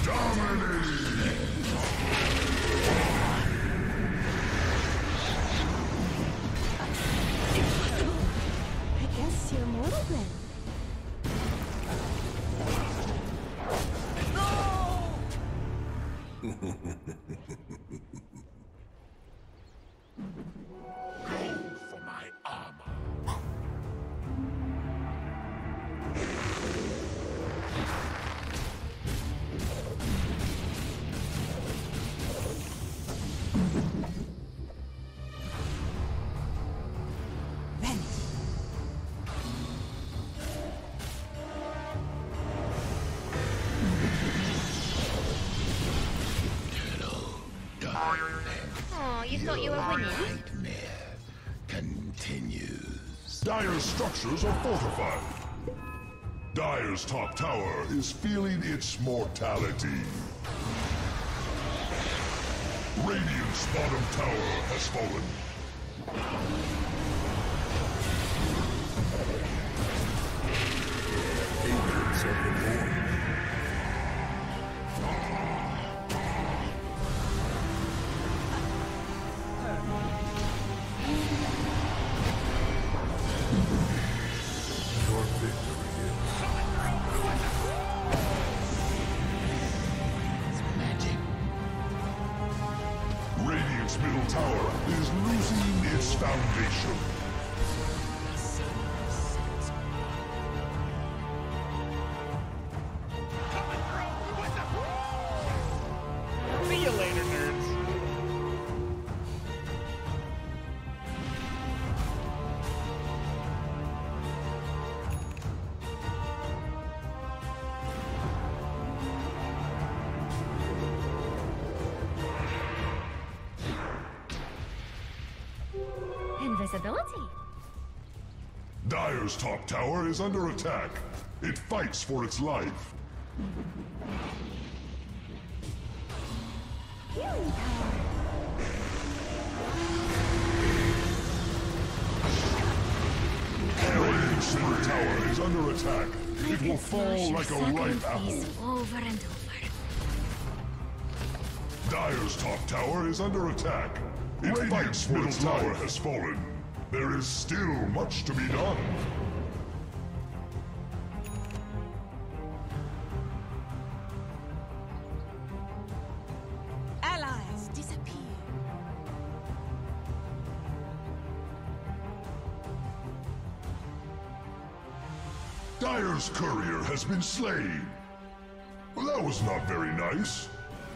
Dominating! I guess you're mortal then. For my armor. Oh, you thought you were winning? Nightmare continues. Dire's structures are fortified. Dire's top tower is feeling its mortality. Radiant's bottom tower has fallen. Agents of the Lord. Your victory is magic. Radiant's middle tower is losing its foundation. See you later, nerds. Invisibility. Dire's top tower is under attack. It fights for its life. Healing power. Radiant's middle tower is under attack. It will fall like a ripe apple. Over and over. Dire's top tower is under attack. It fights for its tower has fallen. There is still much to be done. Allies disappear. Dire's courier has been slain. Well, that was not very nice.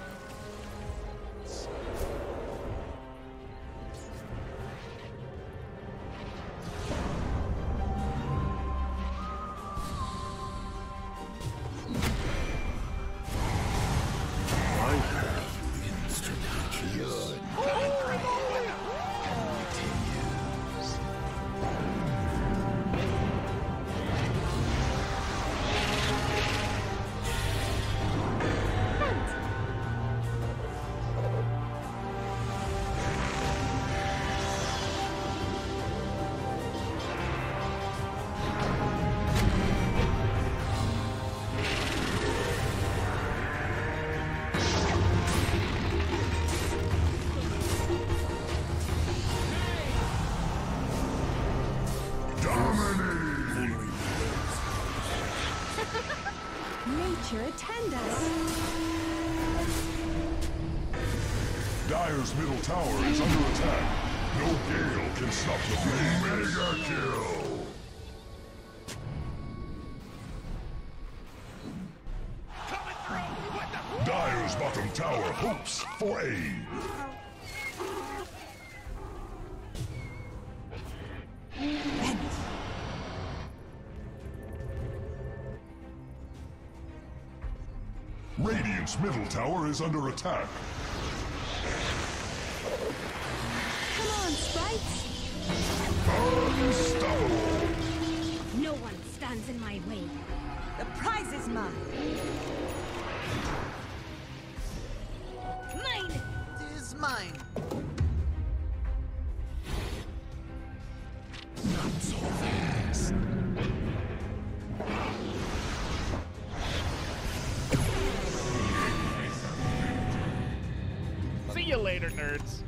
Nature attend us. Dire's middle tower is under attack. No gale can stop the flame. Mega kill! Dire's bottom tower hopes for aid. Radiant's middle tower is under attack. Come on, sprites. Unstoppable! No one stands in my way. The prize is mine. Mine! It is mine. Not so fast. later, nerds.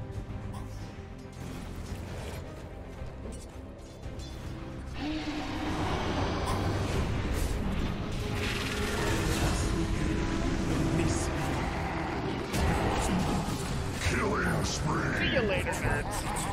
Killing spree. See you later, nerds.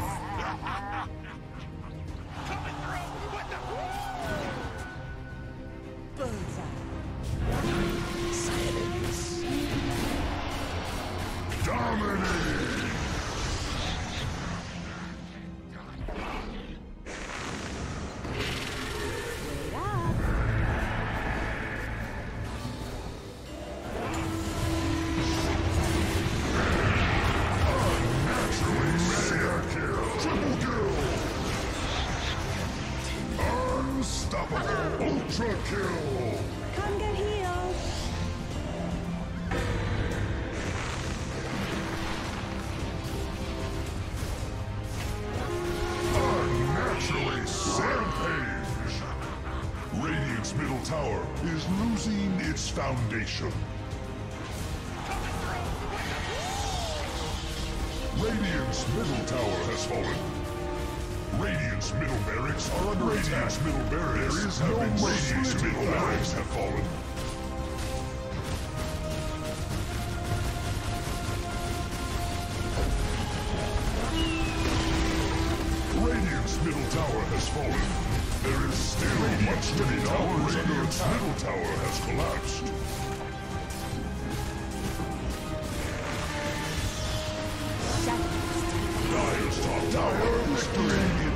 Bullseye. Silence. Dominate. Wait up. Naturally mega kill. Triple kill. Unstoppable. Ultra kill. Come get healed. Unnaturally rampage. Radiant's middle tower is losing its foundation. Radiant's middle tower has fallen. Radiant's middle barracks are under attack. Radiant's middle barracks have been Radiant's middle barracks have fallen. Radiant's middle tower has fallen. There is still much to be done. Radiant's middle tower has collapsed. Dire's top tower victory.